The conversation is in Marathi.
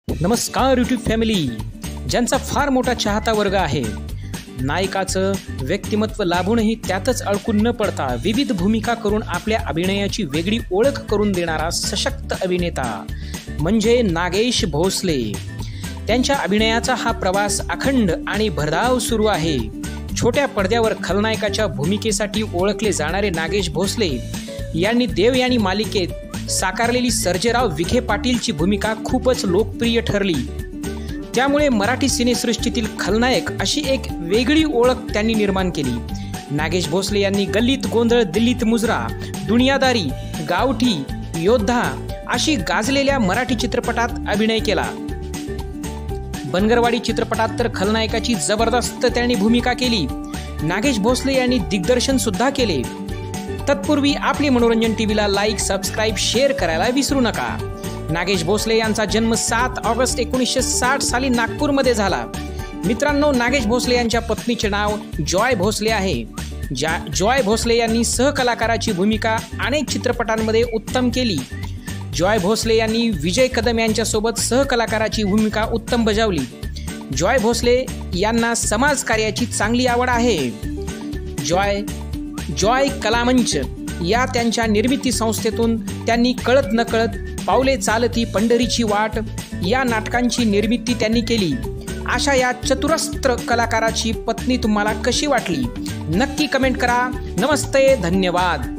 नमस्कार यूट्यूब फॅमिली, ज्यांचा फार मोठा चाहता वर्ग आहे. नायकाचं व्यक्तिमत्व लाभूनही त्यातच अडकून न पडता विविध भूमिका करून आपल्या अभिनयाची वेगळी ओळख करून देणारा सशक्त अभिनेता म्हणजे नागेश भोसले. त्यांच्या अभिनयाचा हा प्रवास अखंड आणि भरधाव सुरू आहे. छोट्या पडद्यावर खलनायकाच्या भूमिकेसाठी ओळखले जाणारे नागेश भोसले यांनी देव यांनी मालिकेत साकारलेली सर्जेराव विखे पाटीलची भूमिका खूपच लोकप्रिय ठरली. त्यामुळे मराठी सिनेसृष्टीतील खलनायक अशी एक वेगळी ओळख त्यांनी निर्माण केली. नागेश भोसले यांनी गल्लीत गोंधळ, दिल्लीत मुजरा, दुनियादारी, गावठी, योद्धा अशी गाजलेल्या मराठी चित्रपटात अभिनय केला. बनगरवाडी चित्रपटात तर खलनायकाची जबरदस्त त्यांनी भूमिका केली. नागेश भोसले यांनी दिग्दर्शन सुद्धा केले. तत्पूर्वी आपली मनोरंजन टीव्हीला लाईक, सबस्क्राईब, शेअर करायला विसरू नका. नागेश भोसले यांचा जन्म 7 ऑगस्ट 1960 साली नागपूरमध्ये झाला. मित्रांनो, नागेश भोसले यांच्या पत्नीचे नाव जॉय भोसले आहे. जॉय भोसले यांनी सहकलाकाराची भूमिका अनेक चित्रपटांमध्ये उत्तम केली. जॉय भोसले यांनी विजय कदम यांच्यासोबत सहकलाकाराची भूमिका उत्तम बजावली. जॉय भोसले यांना समाजकार्याची चांगली आवड आहे. जॉय कलामंच या त्यांच्या निर्मिती संस्थेतून त्यांनी कळत नकळत, पावले चालती पंढरीची वाट या नाटकांची निर्मिती त्यांनी केली. अशा या चतुरस्त्र कलाकाराची पत्नी तुम्हाला कशी वाटली? नक्की कमेंट करा. नमस्ते, धन्यवाद.